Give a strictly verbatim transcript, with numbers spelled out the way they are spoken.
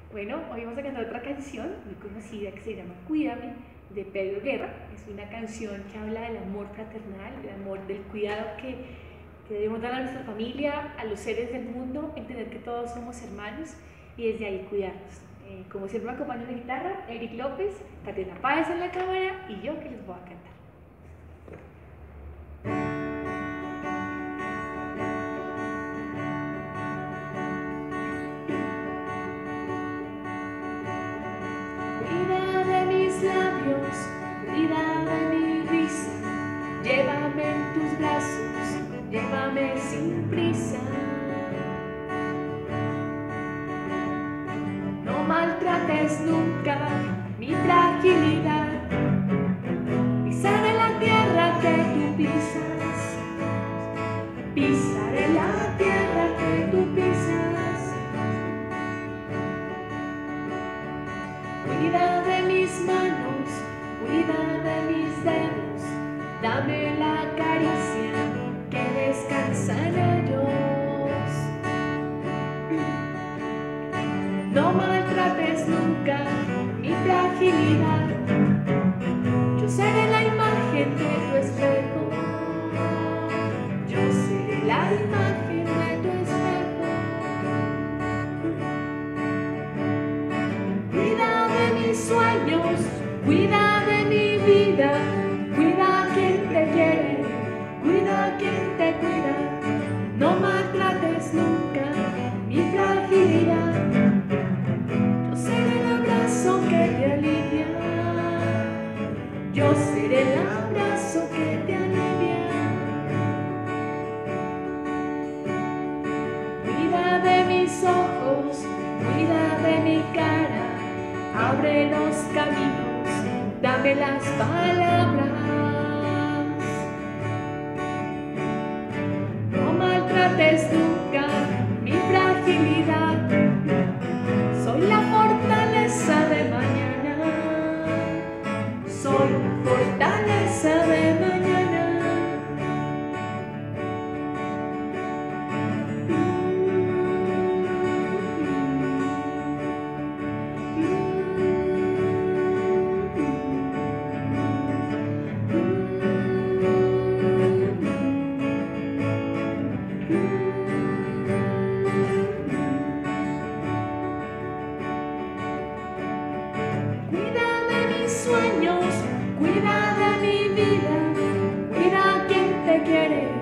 Bueno, hoy vamos a cantar otra canción muy conocida que se llama Cuídame, de Pedro Guerra. Es una canción que habla del amor fraternal, del amor, del cuidado que, que debemos dar a nuestra familia, a los seres del mundo, entender que todos somos hermanos y desde ahí cuidarnos. Eh, como siempre me acompaña en la guitarra, Eric López, Tatiana Páez en la cámara y yo que les voy a cantar. Cuida de mis labios, cuida de mi risa, llévame en tus brazos, llévame sin prisa. No maltrates nunca mi fragilidad, pisaré la tierra que tú pisas, pisaré la tierra que tú pisas. Cuida de mis manos, cuida de mis dedos, dame la caricia que descansa en ellos. No maltrates nunca mi fragilidad, yo seré la imagen de tu espejo, yo seré la imagen de tu espejo. Cuida de mis sueños, cuida de mi vida, cuida a quien te quiere, cuida a quien te cuida. No maltrates nunca mi fragilidad, yo seré el abrazo que te alivia, yo seré el abrazo que te alivia. Cuida de mis ojos, cuida de mi cara, abre los caminos, dame las palabras. No maltrates nunca mi fragilidad, soy la fortaleza de mañana, soy la fortaleza de mañana. Cuida de mis sueños, cuida de mi vida, cuida a quien te quiere,